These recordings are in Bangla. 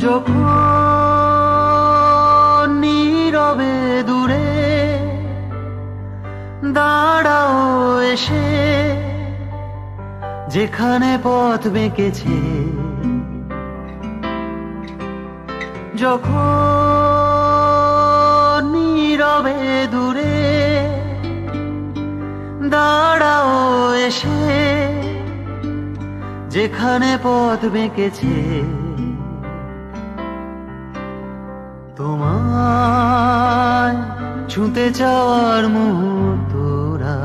যখন নীরবে দূরে দাঁড়াও এসে, যেখানে পথ বেঁকেছে, যখন নীরবে দূরে দাঁড়াও এসে, যেখানে পথ বেঁকেছে, তোমায় ছুঁতে চাওয়ার মুহূর্তরা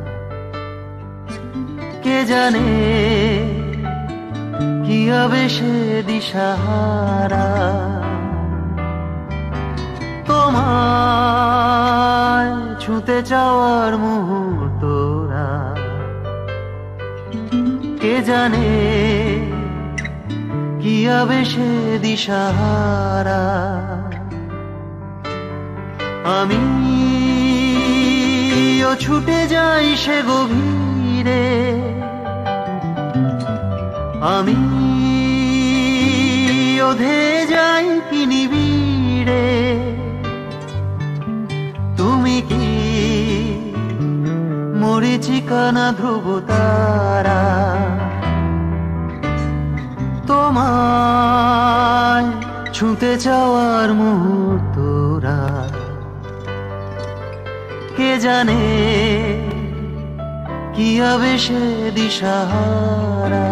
কে জানে কি হবে সে দিশাহারা। তোমায় ছুঁতে চাওয়ার মুহূর্তরা কে জানে কি হবে সে দিশাহারা। আমিও ছুটে যাই সে গভীরে, আমিও ধেয়ে যাই কি নিবিড়ে। তুমি কি মরীচিকা না ধ্রুব তারা? তোমায় ছুঁতে চাওয়ার মুহূর্তরা কে জানে কি হবে সে দিশাহারা।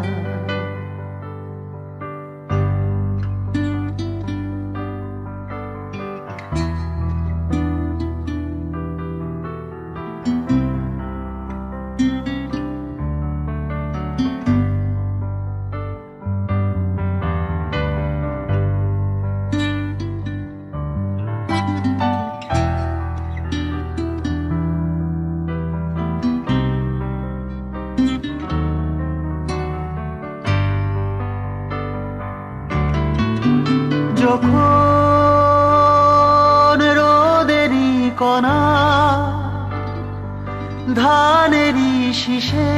যখন রোদেরই কণা ধানেরই শীষে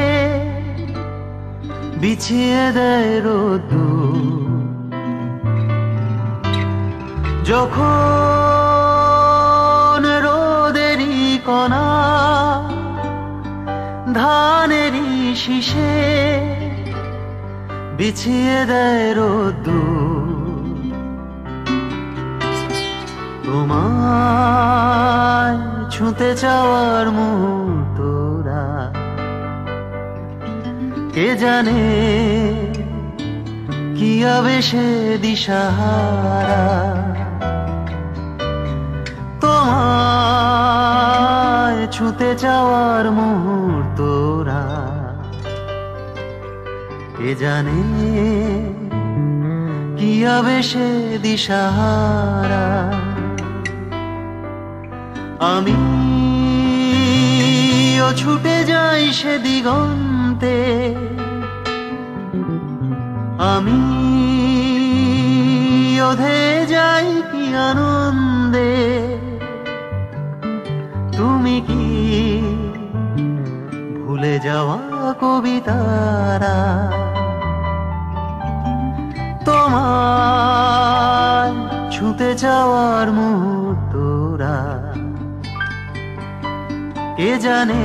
বিছিয়ে দেয় রোদ্দুর, যখন রোদেরই কণা ধানেরই শীষে বিছিয়ে দেয় রোদ্দুর, তোমায় ছুঁতে চাওয়ার মুহূর্তরা কে জানে কি হবে সে দিশাহারা। তোমায় ছুঁতে চাওয়ার মুহূর্তরা কে জানে কি হবে সে দিশাহারা। আমিও ছুটে যাই সে দিগন্তে, আমিও ধেয়ে যাই কি আনন্দে। তুমি কি ভুলে যাওয়া কবিতারা? তোমায় ছুঁতে যাওয়ার মুহূর্তরা কে জানে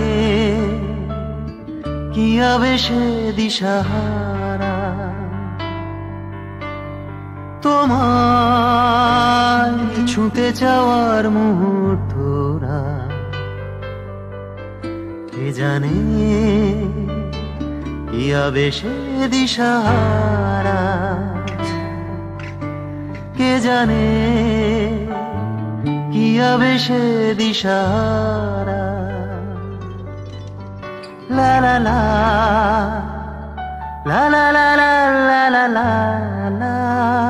কি হবে সে দিশাহারা। তোমায় ছুঁতে যাওয়ার মুহূর্তরা কে জানে কি হবে সে দিশাহারা। কে জানে কি হবে সে দিশাহারা। লা লা লা লা লা লা লা লা লা লা।